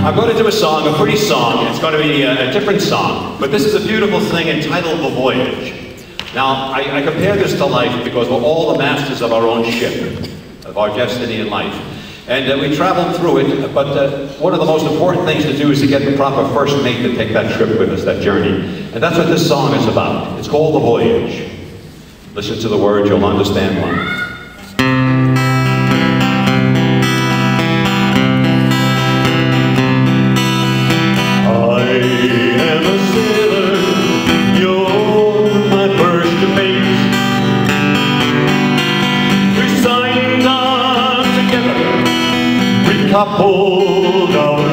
I'm going to do a song, a pretty song. It's going to be a different song, but this is a beautiful thing entitled The Voyage. Now, I compare this to life because we're all the masters of our own ship, of our destiny in life. And we travel through it, but one of the most important things to do is to get the proper first mate to take that trip with us, that journey. And that's what this song is about. It's called The Voyage. Listen to the words, you'll understand why. Coupled